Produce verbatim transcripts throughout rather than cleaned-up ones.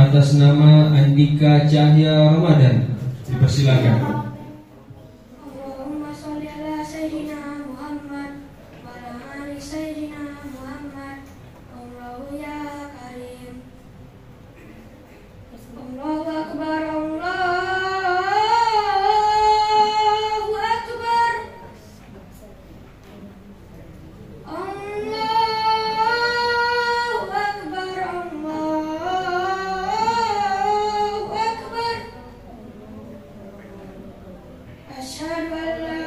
atas nama Andika Cahya Ramadan. Dipersilakan. Allahumma sholli ala sayyidina Muhammad wa ala ali sayyidina Muhammad. Allahu ya karim. Allahu akbar, Allahu akbar. Allahu akbar, Allahu akbar. Asyhadu an la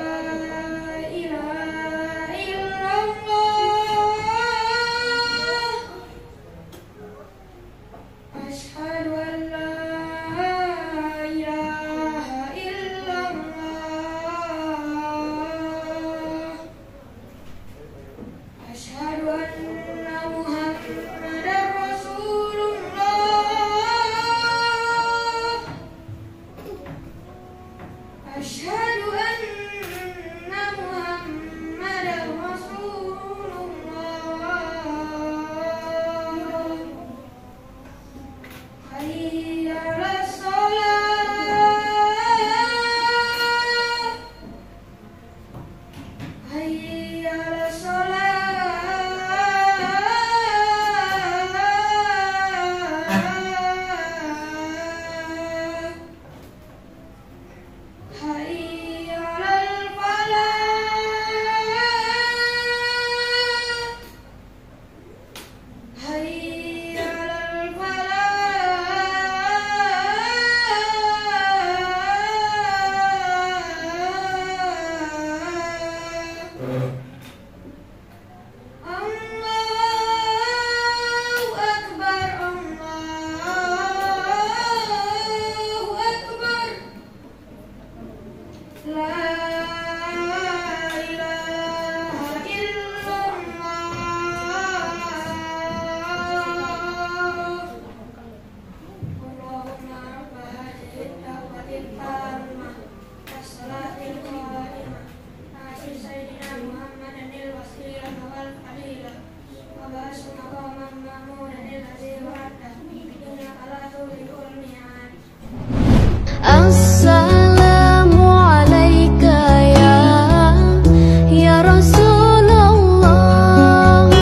ilaha illallah. Asyhadu an la ilaha illallah. Asyhadu anna Muhammadar Rasulullah. Asyhadu